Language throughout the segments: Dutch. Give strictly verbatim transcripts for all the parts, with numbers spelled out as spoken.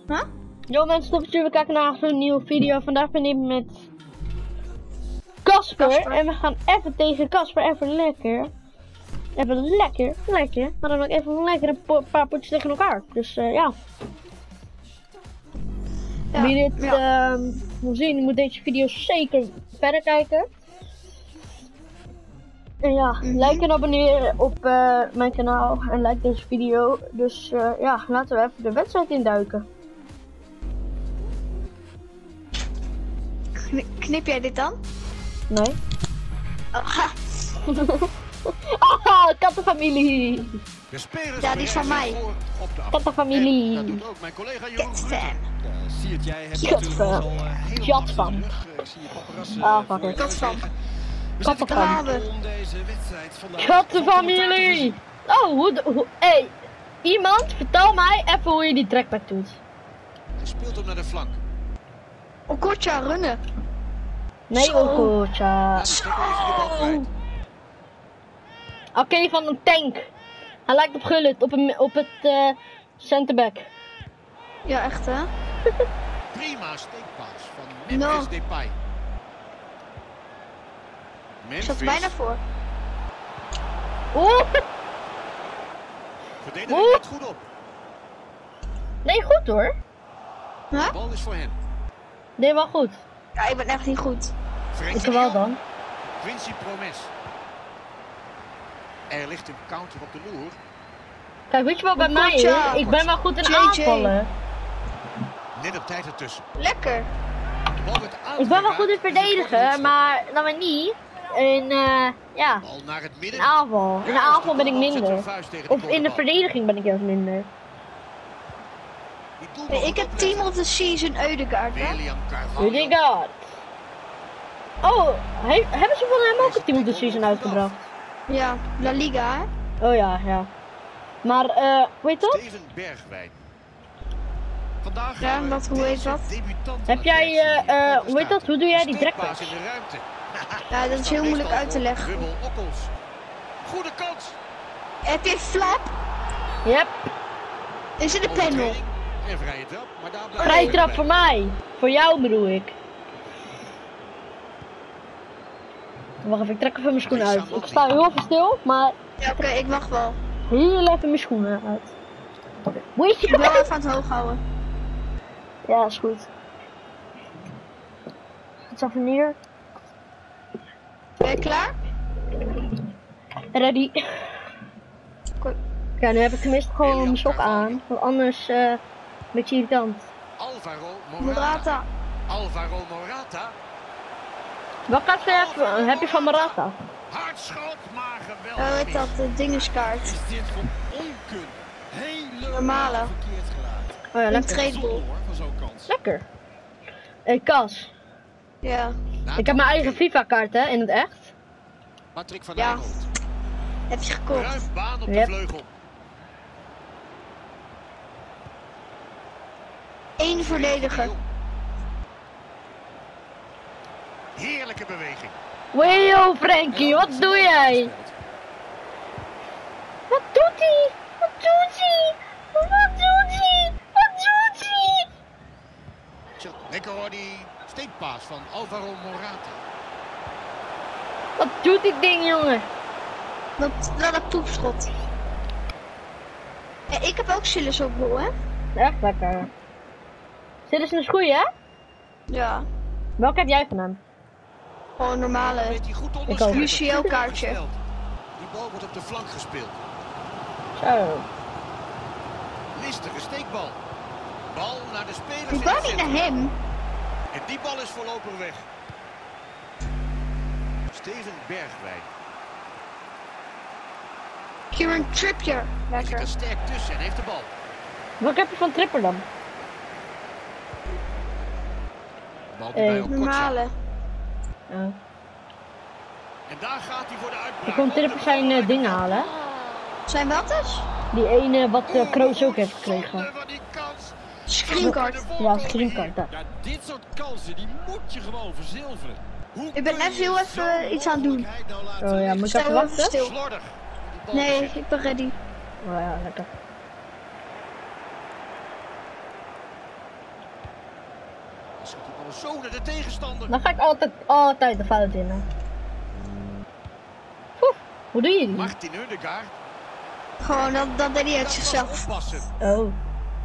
Huh? Yo mensen, top we kijken naar een nieuwe video. Vandaag ben ik met Casper en we gaan even tegen Casper even lekker. Even lekker, lekker. Maar dan ook even lekker een po paar potjes tegen elkaar. Dus uh, ja. ja. Wie dit ja. uh, wil zien, moet deze video zeker verder kijken. En ja, mm-hmm. like en abonneer op uh, mijn kanaal en like deze video. Dus uh, ja, laten we even de wedstrijd induiken. Knip jij dit dan? Nee. Oh, ah, kattenfamilie! Ja, die is van mij. Kattenfamilie. Dat doet ook mijn collega Jeroen. Katfan. Siert, jij hebt Katfan. Katfan. Ah, fuck it. Katfan. Kattenfan. Kattenfamilie! Oh, hoe, hoe, hey, iemand vertel mij even hoe je die trackback doet. Hij speelt hem naar de flank. Okocha, runnen. Nee, Okocha. Oké, okay, van een tank. Hij lijkt op Gullit, op, een, op het uh, centerback. Ja, echt hè? Prima steekpaas van Memphis no. Depay. Ik zat er bijna voor. Oeh! Verdediger let goed op. Nee, goed hoor. Huh? De bal is voor hen. Nee, wel goed. Ja, ik ben echt niet goed. Ik wel dan. Quincy Promes. Er ligt een counter op de loer. Kijk, weet je wat bij mij is? Ik ben wel goed in aanvallen. Net op tijd ertussen. Lekker. Ik ben wel goed in verdedigen, maar dan maar niet in, uh, ja, in aanval. In de aanval ben ik minder. Of in de verdediging ben ik juist minder. Nee, ik heb team of the season Ødegaard, hè? Ødegaard. Oh, he hebben ze van hem ook een team of the season uitgebracht? Ja, La Liga, hè? Oh ja, ja. Maar, eh, uh, hoe heet dat? Steven Bergwijn. Vandaag ja, wat, hoe heet dat? Heb jij, uh, uh, hoe heet dat? Hoe doe jij die trekpaas? Ja, dat is heel moeilijk uit te leggen. Goede kans. Heb je flap? Yep. Is het een panel? En vrije trap, maar daar blijft... Vrije trap voor mij. Voor jou bedoel ik. Wacht even, ik trek even mijn schoenen uit. Ik sta heel even stil, maar... Ja, oké, okay, ik wacht wel. Heel even mijn schoenen uit. Moet je wel even aan het hoog houden. Ja, is goed. Het is even neer. Ben je klaar? Ready. Goed. Ja, nu heb ik tenminste gewoon mijn sok aan. Want anders uh, een beetje irritant. Alvaro Morata. Alvaro Morata. Wat gaat ze hebben? Heb je van Morata? Hardschot, maar geweldig. Oh, weet dat, de dingeskaart. Is dit voor onkunde? Hele normale. Oh ja, lekker. Een lekker. Hey Cas. Ja. Ik heb mijn eigen FIFA kaart hè, in het echt. Patrick van ja. Aanholt. Heb je gekocht? Ruim baan op yep. de vleugel. Eén verdediger. Heerlijke beweging. Wee, Frankie, wat doe jij? Wat doet hij? Wat doet hij? Wat doet hij? Wat doet hij? Lekker hoor, die steekpaas van Alvaro Morata. Wat doet dit ding, jongen? Dat, dat een poepschot. Ja, ik heb ook Silas op doel, hè? Echt lekker. Zit er een schoei, hè? Ja. Welke heb jij van hem? Gewoon normale. Ik ook. U C L kaartje. Die bal wordt op de flank gespeeld. Zo. Listige steekbal. Bal naar de speler. Die bal niet naar hem. En die bal is voorlopig weg. Steven Bergwijn. Kieran Trippier. Hij zit er sterk tussen en heeft de bal. Wat heb je van Tripper dan? Bal bij Okocha. Normale. Ja. En daar gaat hij voor de uitbraak. Ik kon Tripper zijn uh, dingen halen. Zijn wat dus? Die ene wat uh, Kroos ook heeft gekregen. Screencard. Ja, screencard. Ja, dit soort kansen die moet je gewoon verzilveren. Hoe ik ben even heel even iets aan het doen. Oh ja, moet ik even wachten? Stil. Nee, ik ben ready. Oh ja, lekker. Dan schiet die bal zo naar de tegenstander. Dan ga ik altijd, altijd de fout in. Hè. Oeh, hoe doe je die? Martin Ødegaard. Gewoon, dat, dat deed hij uit Dat zichzelf. was oppassen. Oh.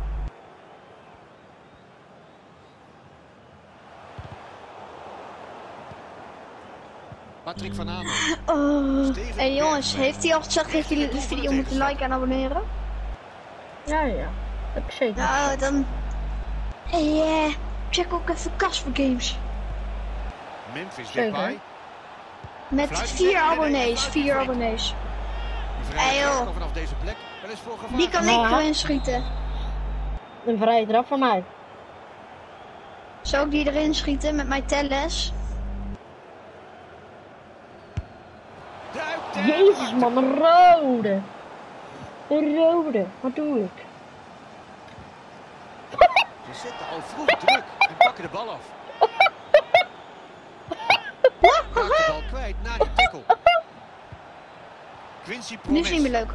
Patrick van Aanholt. Oh. Hey jongens, heeft hij al gezegd dat jullie de video moeten liken en abonneren? Ja, ja. Dat heb ik zeker. Nou, dan... Hey, eh, check ook even Casper Games. Memphis Zeker. Depay. Met vier abonnees, vier abonnees. Hey, joh. Vanaf deze plek. Wel eens voor gevaar. Die kan Ja. ik erin schieten. Een vrije trap van mij. Zou ik die erin schieten met mijn telles? Duikt en Jezus maakt man, een rode. Een rode. Wat doe ik? Ze zetten al vroeg druk en pakken de bal af. Raakt de bal kwijt na die tackle. Quincy Nu Promes. is het niet meer leuk.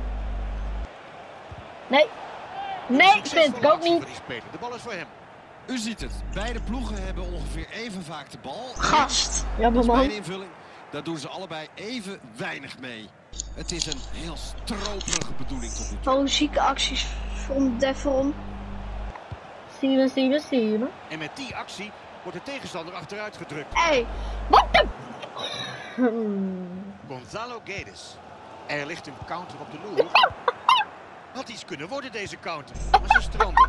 Nee. Nee, ik vind het ook niet. De bal is voor hem. U ziet het, beide ploegen hebben ongeveer even vaak de bal. Gast. Ja, Dat is man. mijn invulling. Daar doen ze allebei even weinig mee. Het is een heel stroperige bedoeling tot nu toe. Oh, zieke acties van Devon. Zie je, zie je, zie je. En met die actie wordt de tegenstander achteruit gedrukt. Hey, Wat de? Hmm. Gonzalo Guedes. Er ligt een counter op de loer. Had iets kunnen worden deze counter, maar ze stranden.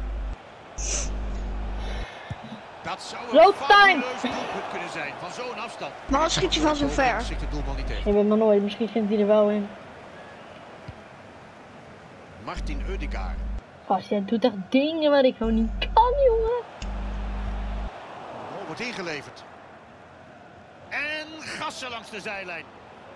Dat zou een Loop time. fabuleus doelpunt kunnen zijn van zo'n afstand. maar dan schiet je van zo ver. Zit de doelman niet tegen. Ik weet maar nooit, misschien vindt hij er wel in. Martin Ødegaard. Gast, jij doet echt dingen waar ik gewoon niet kan, jongen. De bal wordt ingeleverd. En gassen langs de zijlijn.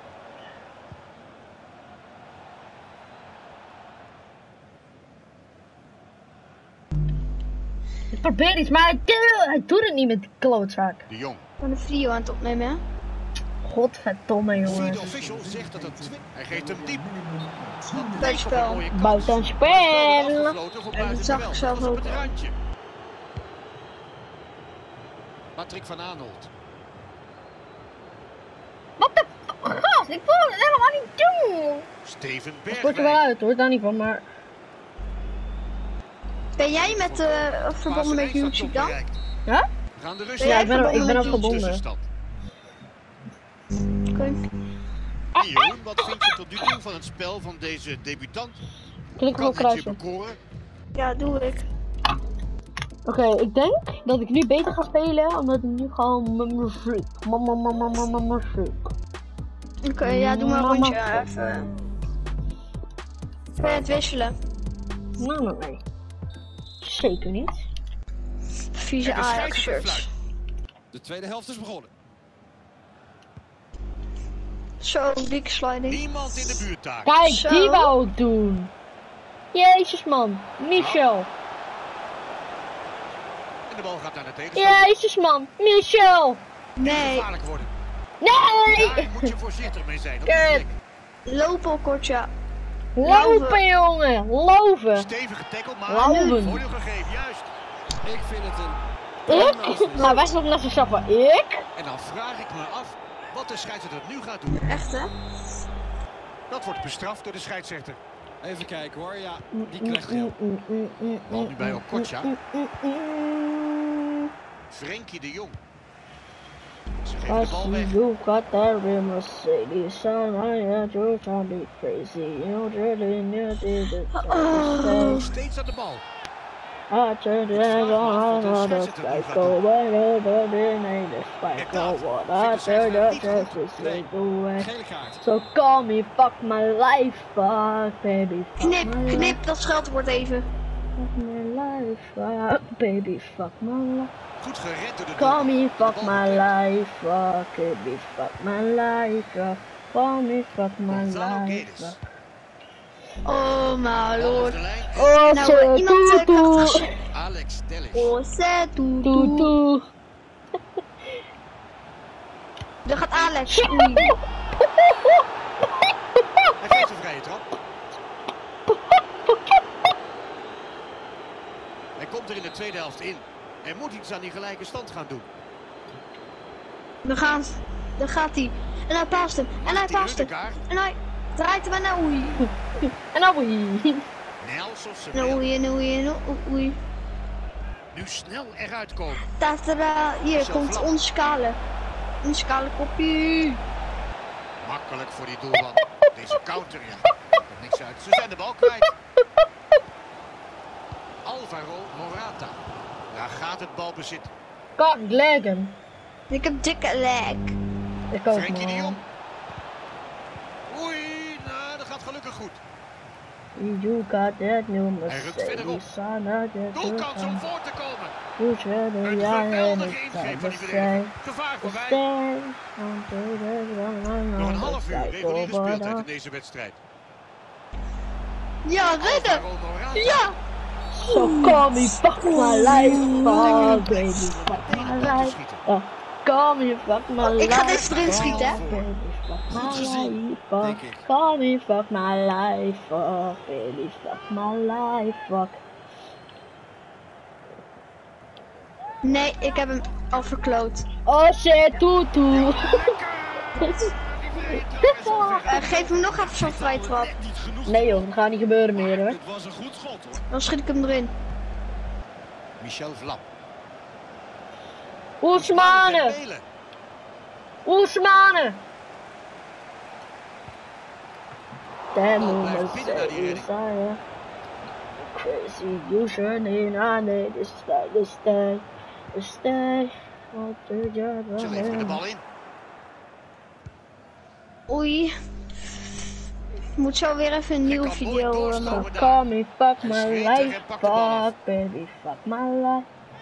Ik probeer iets, maar hij, hij doet het niet met die klootzak. De Jong. Ik ben een video aan het opnemen, hè? Godverdomme, Vierde jongen. official zegt dat het... Hij geeft hem diep. Buitenspel. Buitenspel. En dat zag ik zelf op ook. het randje. Patrick van Aanholt. Wat de gast, ik wil het helemaal niet doen. Steven Dat wordt er wel Bergwijn. uit hoor, daar niet van, maar... Ben jij met uh, verbonden met YouTube dan? Ja? We gaan de rust Ben jij Ja, ik ben, er- ik ben er verbonden verbonden. tussenstand. Oké. Jeroen, wat vind je tot nu toe van het spel van deze debutant? Klik Kan op het je kruisje. bekoren? Ja, doe ik. Oké, ik denk dat ik nu beter ga spelen, omdat ik nu gewoon met mijn freak. Mama, mama, mama, mama, freak. Oké, ja, doe maar een Mama. rondje even. Kan je het wisselen? Nee, nee, nee. Zeker niet. Vieze En de scheidsrechter Ajax-shirts. De tweede helft is begonnen. Zo, dikke sliding. Niemand in de buurt daar. Kijk, Zo. die wou ik doen. Jezus man, Michel. En de bal gaat naar de tegenstander. Jezus man, Michel. Nee, Gevaarlijk worden. Nee! Daar moet je voorzichtig mee zijn. Op Kut. de plek. lopen al kort, ja. Lopen jongen, lopen. Stevige tackle, maar Lauwen. voordeel gegeven, juist. Ik vind het een... Ik? Nou, wij zijn nog net zo sap van ik. En dan vraag ik me af wat de scheidsrechter nu gaat doen. Echt, hè? Dat wordt bestraft door de scheidsrechter. Even kijken hoor, ja, die krijgt geel. Bal nu bij Okocha. Frenkie de Jong. Ze geven de Als bal weg. you got that real Mercedes, son, I had you trying to be crazy. You really knew did it. Oh. Steeds aan de bal. I turned it on, on the psycho, but over the name is psycho. What I turned up just to say the way. Gele kaart. So call me, fuck my life, fuck baby, fuck Knip, my life, knip dat scheldwoord even. fuck my life, fuck baby, fuck my life. Goed gered door de Call doelman. me, De fuck bal my bekend. life, fuck baby, fuck my life, fuck. Call me, fuck my Gonzalo life, Guedes. fuck. Oh my Bal over lord. de lijn. Oh, Nou, zo, eh, iemand uh, doe, krachtig doe, zeggen. Alex Telles. Oh, zet, doe, doe, doe. doe. Daar gaat Alex. Oei. Hij geeft een vrije trap. Hij komt er in de tweede helft in. Er moet iets aan die gelijke stand gaan doen. Dan gaan ze. Dan gaat hij. En hij paast hem. En hij paast hem. En hij draait hem naar oei. En dan oei. Nelson En oei en oei en oei. Nu snel eruit komen. Tatada, hier komt ons skalen. Ons skalen kopie. Makkelijk voor die doelman. Deze counter, ja. Er komt niks uit. Ze zijn de bal kwijt. Alvaro Morata. Daar gaat het balbezit. Kak leggen. Ik heb dikke leg. Ik ook Frenkie de Jong. man. Oei, nou, dat gaat gelukkig goed. You got that new Hij rukt verderop. Doelkans om voor te komen. Een Een geweldige ingreep van die verdediger. Gevaar voorbij. Nog een half uur reguliere speeltijd in deze wedstrijd. Ja, redden! Alvaro Morata. Ja! So call me fuck my life, fuck baby, fuck my life. Oh, call me fuck my life. Ik ga deze erin schieten, hè? Baby, fuck Goed my gezien, life, denk fuck. ik. Call me fuck my life, fuck baby, fuck my life, fuck. Nee, ik heb hem al verkloot. Oh shit, toetoe. Uh, geef hem nog even zo'n vrije trap. Niet genoeg. Nee joh, dat gaat niet gebeuren meer hoor. Dit was een goed schot hoor. Dan schiet ik hem erin. Michel Vlap. Oesmane, Dembele. Oesmane. Damn, Bal you blijft must binnen naar die say redding. desire. Crazy, you should I need this day, this day, this day. What do you Ze leveren de bal in. Oei. Ik moet zo weer even een nieuwe kan mooi video doorstomen. maken. So call me fuck Hij my schreeuwt er life, en pakt de bal af. fuck baby, fuck my life.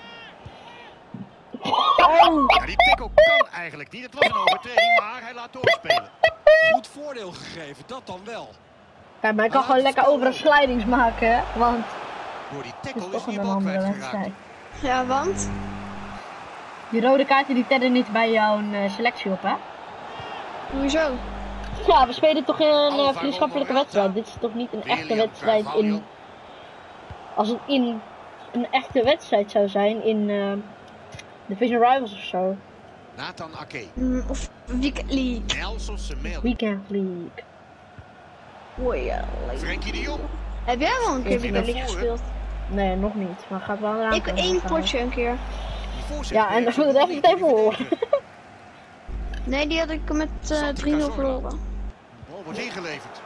Ja, die tackle kan eigenlijk niet. Het was een overtreding, maar hij laat doorspelen. Goed voordeel gegeven, dat dan wel. Kijk, maar ik kan gewoon lekker overal slidings maken, hè? Want Door die het is tackle is toch hij een de bal andere kwijtgeraakt. wedstrijd. Ja, want? Die rode kaarten die tellen niet bij jouw uh, selectie op, hè? Hoezo? Ja, we spelen toch in een uh, Alvaro vriendschappelijke Morata. wedstrijd. Dit is toch niet een echte William wedstrijd Carvalho. in... Als het in een echte wedstrijd zou zijn in uh, Division Rivals of zo. Nathan Ake. Mm, of Weekend League. Nelson Semedo. Weekend League. Oei, ja. Frenkie de Jong. Heb jij wel een keer Ik Weekend ben League voor, gespeeld? Nee, nog niet. Maar gaat wel eraan Ik komen één gaan. potje een keer. Die voorzet Ja, en werkt dan moet zo je goed even niet voor die horen. verdediger. Nee, die had ik met uh, Santi drie nul Cazorla. verloren. De bal wordt ingeleverd.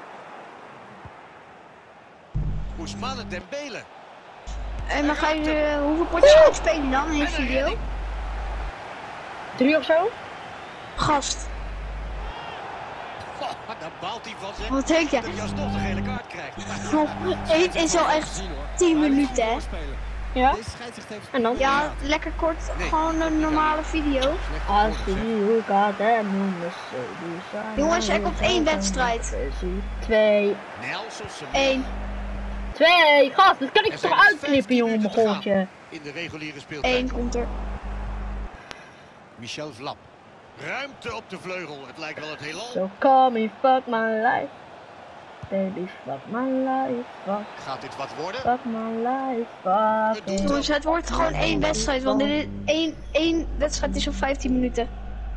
Ousmane Dembele. En dan ga je, uh, hoeveel potjes ga je spelen dan in een En een video? redding. Drie of zo? Gast, Oh, daar baalt hij van, zeg. wat denk je? Dat hij alsnog de gele kaart krijgt. Het is al echt tien minuten, hè? Ja. Deze scheidsrechter heeft En dan? Ja, lekker kort, Nee. gewoon een normale video. Slecht Als geworden, zeg. you got that new Mercedes. Jongens, er komt één wedstrijd. Twee. Nelson Semedo. Eén. Twee. Gast, dat kan ik Er toch zijn uitknippen, vijftien jongen, minuten mijn te gootje. In de reguliere speeltijd. Eén komt er. Michel Vlap. Ruimte op de vleugel. Het lijkt wel het heelal. So call me fuck my life. Baby, fuck my life. Fuck, Gaat dit wat worden? fuck my life. Fuck it. Jongens, het wordt gewoon één wedstrijd, want dit is één, één wedstrijd is op vijftien minuten.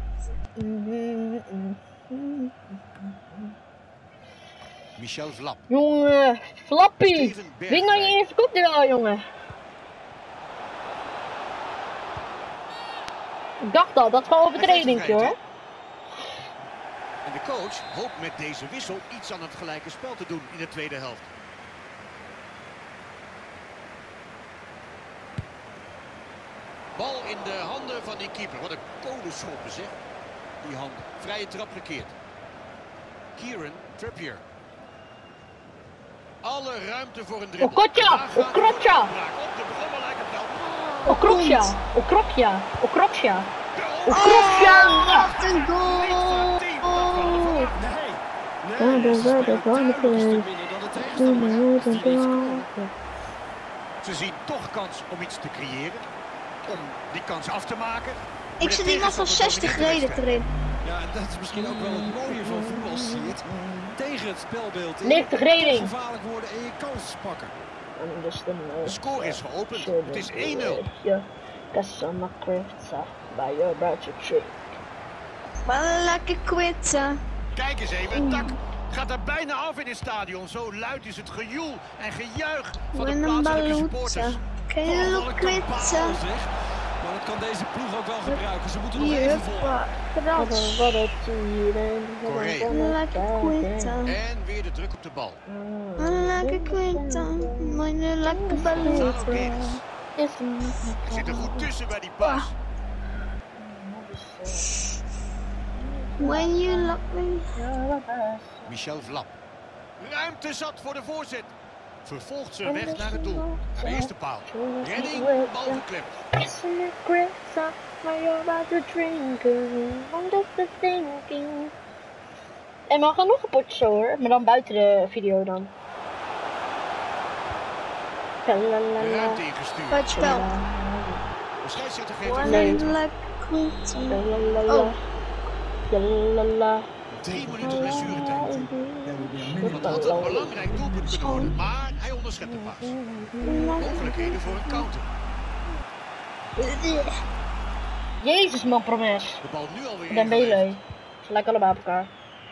Michel Vlap. Jongen, Flappy. Steven Win nou je Bergwijn. eerste kopduel, jongen. Ik dacht al, dat is gewoon overtreding, hoor. En de coach hoopt met deze wissel iets aan het gelijke spel te doen in de tweede helft. Bal in de handen van die keeper. Wat een kolenschoppen, zeg. Die hand. Vrije trap gekeerd. Kieran Trippier. Alle ruimte voor een dribbel. Okocha, Daar gaat Okocha. de raak. Op de begonnen lijkt het wel. Okrokja, Okrokja, Okrokja. De Okrokja. Wacht een goal! Nee, Ja, nee, dat ze is spelen wel de duidelijk een volgende stuk minder dan de tegenstander. Die niet scoren. Ze zien toch kans om iets te creëren. Om die kans af te maken. Ik zit iemand van zestig reden erin. Ja, en dat is misschien ook wel het mooie van voetbal, zie je het. Tegen het spelbeeld in. negentig reding. Gevaarlijk worden en je kans pakken. De score is geopend. Het is één nul. Lekker kwitsen. Kijk eens even, het dak gaat er bijna af in het stadion. Zo luid is het gejoel en gejuich van de plaatselijke supporters. Lekker kwitsen. Maar dat kan deze ploeg ook wel gebruiken. Ze moeten nog even voor. Lekker kwitsen. En weer de druk op de bal. Lekker kwitsen. Lekker balloon. Hij zit er goed tussen bij die pas. When you love me. Michel Vlap. Ruimte zat voor de voorzet. Vervolgt ze weg naar het doel. Naar de eerste paal. Redding, bal geklept. En we gaan nog een potje zo hoor, maar dan buiten de video dan. Ruimte ingestuurd. Wat spel. De scheidsrechter geeft een Nee. vrije trap. Oh. Drie minuten blessuretijd. Dat had een belangrijk doelpunt kunnen worden, maar hij onderschept de pas. Mogelijkheden voor een counter. Jezus man, promes. De bal nu alweer Dembele. ingeleverd. Ze lijken allebei op elkaar.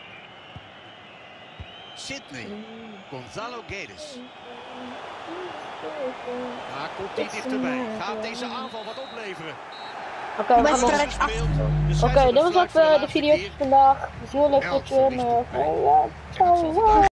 Sydney. Gonzalo Guedes. Daar komt hij dichterbij. Gaat deze aanval wat opleveren? Oké, okay, we gaan Wedstrijd nog. af. Oké, okay, dit was ook uh, de video van vandaag. Het is heel leuk dat je me.